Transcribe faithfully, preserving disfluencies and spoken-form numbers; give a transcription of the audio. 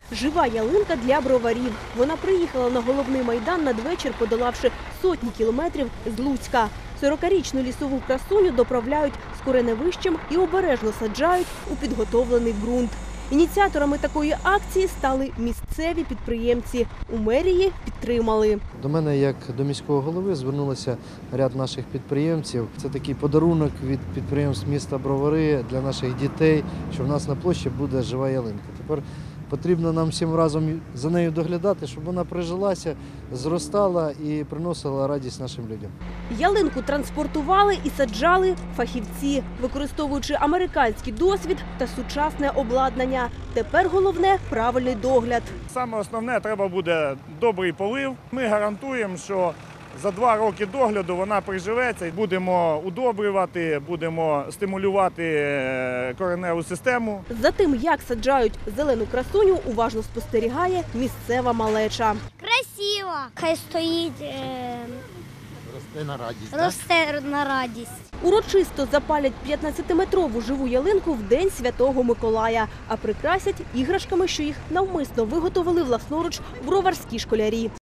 Жива ялинка для броварів. Вона приїхала на головний майдан надвечір, подолавши сотні кілометрів з Луцька. сорокарічну лісову красуню доправляють з кореневищем і обережно саджають у підготовлений ґрунт. Ініціаторами такої акції стали місцеві підприємці. У мерії підтримали. До мене, як до міського голови, звернулося ряд наших підприємців. Це такий подарунок від підприємств міста Бровари для наших дітей, що в нас на площі буде жива ялинка. Тепер потрібно нам всім разом за нею доглядати, щоб вона прижилася, зростала і приносила радість нашим людям. Ялинку транспортували і саджали фахівці, використовуючи американський досвід та сучасне обладнання. Тепер головне – правильний догляд. Саме основне – треба буде добрий полив. Ми гарантуємо, що за два роки догляду вона приживеться. Будемо удобрювати, будемо стимулювати кореневу систему. За тим, як саджають зелену красуню, уважно спостерігає місцева малеча. Красиво. Хай стоїть, е... Росте на радість. росте на радість. Урочисто запалять п'ятнадцятиметрову живу ялинку в День Святого Миколая, а прикрасять іграшками, що їх навмисно виготовили власноруч броварські школярі.